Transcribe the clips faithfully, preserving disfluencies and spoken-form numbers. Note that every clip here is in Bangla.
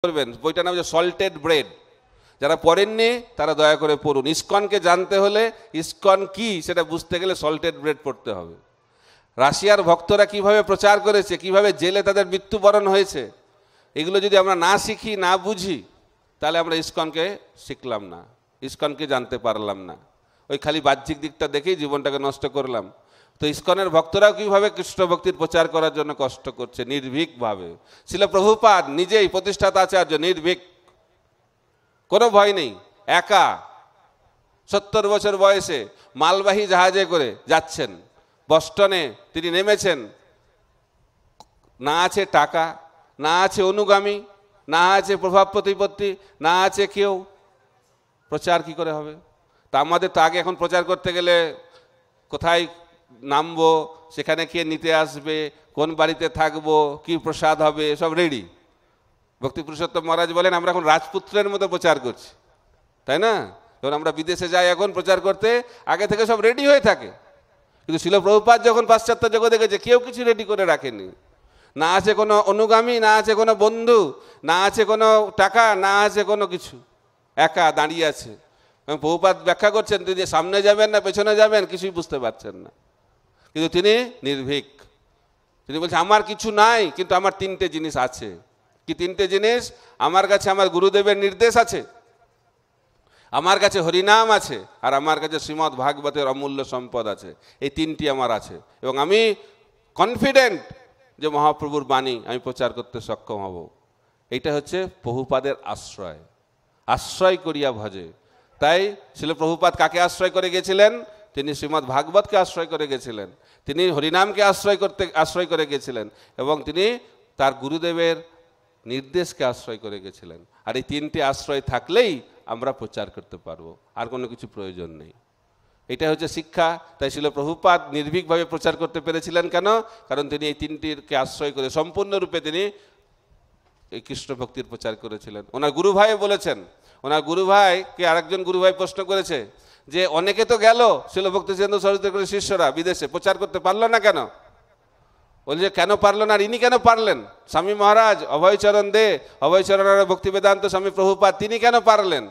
করবেন, বইটার নাম হচ্ছে সল্টেড ব্রেড। যারা পড়েননি তারা দয়া করে পড়ুন। ইসকনকে জানতে হলে, ইসকন কি সেটা বুঝতে গেলে সল্টেড ব্রেড পড়তে হবে। রাশিয়ার ভক্তরা কিভাবে প্রচার করেছে, কিভাবে জেলে তাদের মৃত্যুবরণ হয়েছে, এগুলো যদি আমরা না শিখি, না বুঝি, তাহলে আমরা ইসকনকে শিখলাম না, ইসকনকে জানতে পারলাম না। ওই খালি বাহ্যিক দিকটা দেখেই জীবনটাকে নষ্ট করলাম। তো ইসকনের ভক্তরাও কীভাবে কৃষ্ণ ভক্তির প্রচার করার জন্য কষ্ট করছে নির্ভীকভাবে। শিল প্রভুপাদ নিজেই প্রতিষ্ঠাতা আচার্য, নির্ভীক, কোনো ভয় নেই, একা সত্তর বছর বয়সে মালবাহী জাহাজে করে যাচ্ছেন। বস্টনে তিনি নেমেছেন, না আছে টাকা, না আছে অনুগামী, না আছে প্রভাব প্রতিপত্তি, না আছে কেউ, প্রচার কি করে হবে? তা আমাদের তো আগে এখন প্রচার করতে গেলে কোথায় নামবো, সেখানে কে নিতে আসবে, কোন বাড়িতে থাকবো, কি প্রসাদ হবে, সব রেডি। ভক্তি পুরুষোত্তম মহারাজ বলেন আমরা এখন রাজপুত্রের মতো প্রচার করছি, তাই না? যখন আমরা বিদেশে যাই এখন প্রচার করতে, আগে থেকে সব রেডি হয়ে থাকে। কিন্তু শিল প্রভুপাদ যখন পাশ্চাত্য জগতে গেছে, কেউ কিছু রেডি করে রাখেনি। না আছে কোনো অনুগামী, না আছে কোনো বন্ধু, না আছে কোনো টাকা, না আছে কোনো কিছু, একা দাঁড়িয়ে আছে। প্রভুপাদ ব্যাখ্যা করছেন, তিনি সামনে যাবেন না পেছনে যাবেন কিছুই বুঝতে পারছেন না, কিন্তু তিনি নির্ভীক। তিনি বলছেন আমার কিছু নাই, কিন্তু আমার তিনটে জিনিস আছে। কি তিনটে জিনিস? আমার কাছে আমার গুরুদেবের নির্দেশ আছে, আমার কাছে হরিনাম আছে, আর আমার কাছে শ্রীমদ্ ভাগবতের অমূল্য সম্পদ আছে। এই তিনটি আমার আছে, এবং আমি কনফিডেন্ট যে মহাপ্রভুর বাণী আমি প্রচার করতে সক্ষম হব। এইটা হচ্ছে প্রভুপাদের আশ্রয়, আশ্রয় করিয়া ভজে। তাই শিল প্রভুপাদ কাকে আশ্রয় করে গেছিলেন? তিনি শ্রীমদ্ ভাগবতকে আশ্রয় করে গেছিলেন, তিনি হরিনামকে আশ্রয় করতে আশ্রয় করে গেছিলেন, এবং তিনি তার গুরুদেবের নির্দেশকে আশ্রয় করে গেছিলেন। আর এই তিনটি আশ্রয় থাকলেই আমরা প্রচার করতে পারবো, আর কোনো কিছু প্রয়োজন নেই। এটা হচ্ছে শিক্ষা। তাই শিল প্রভুপাদ নির্ভীকভাবে প্রচার করতে পেরেছিলেন কেন? কারণ তিনি এই তিনটিকে আশ্রয় করে সম্পূর্ণরূপে তিনি এই কৃষ্ণ ভক্তির প্রচার করেছিলেন। ওনার গুরু ভাই বলেছেন, ওনার গুরু ভাইকে আরেকজন গুরু ভাই প্রশ্ন করেছে যে অনেকে তো গেল শিল ভক্তিসিদ্ধেন্দ্র সরস্বতীর শিষ্যরা বিদেশে, প্রচার করতে পারলো না কেন? বলছে কেন পারলো না, আর ইনি কেন পারলেন? স্বামী মহারাজ, অভয়চরণ দে, অভয়চরণ ভক্তি বেদান্ত স্বামী প্রভুপাদ, তিনি কেন পারলেন?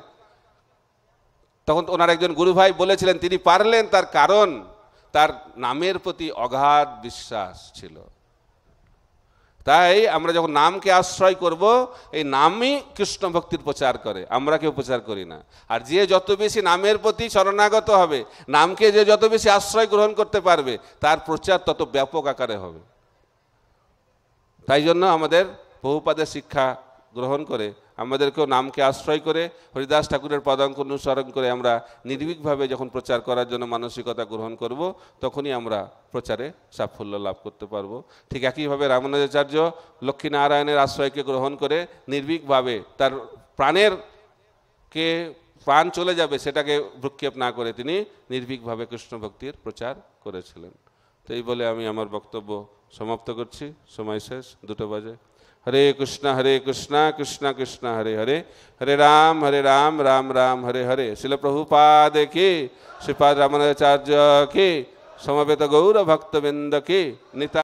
তখন ওনার একজন গুরু ভাই বলেছিলেন তিনি পারলেন তার কারণ তার নামের প্রতি অগাধ বিশ্বাস ছিল। তাই আমরা যখন নামকে আশ্রয় করব, এই নামই কৃষ্ণ ভক্তির প্রচার করে, আমরা কেউ প্রচার করি না। আর যে যত বেশি নামের প্রতি শরণাগত হবে, নামকে যে যত বেশি আশ্রয় গ্রহণ করতে পারবে, তার প্রচার তত ব্যাপক আকারে হবে। তাই জন্য আমাদের প্রভুপাদের শিক্ষা গ্রহণ করে, আমাদেরকেও নামকে আশ্রয় করে হরিদাস ঠাকুরের পদাঙ্ক অনুসরণ করে আমরা নির্ভীকভাবে যখন প্রচার করার জন্য মানসিকতা গ্রহণ করব, তখনই আমরা প্রচারে সাফল্য লাভ করতে পারবো। ঠিক একইভাবে রামানুজাচার্য লক্ষ্মীনারায়ণের আশ্রয়কে গ্রহণ করে নির্ভীকভাবে তার প্রাণের কে প্রাণ চলে যাবে সেটাকে ভ্রুক্ষেপ না করে তিনি নির্ভীকভাবে কৃষ্ণ ভক্তির প্রচার করেছিলেন। তো এই বলে আমি আমার বক্তব্য সমাপ্ত করছি। সময় শেষ, দুটো বাজে। হরে কৃষ্ণ হরে কৃষ্ণ কৃষ্ণ কৃষ্ণ হরে হরে, হরে রাম হরে রাম রাম রাম হরে হরে। শিল প্রভুপাদ কি, শ্রীপাদ রামানুজাচার্য কি, সমবেত গৌর ভক্তবৃন্দ কি, নিতা।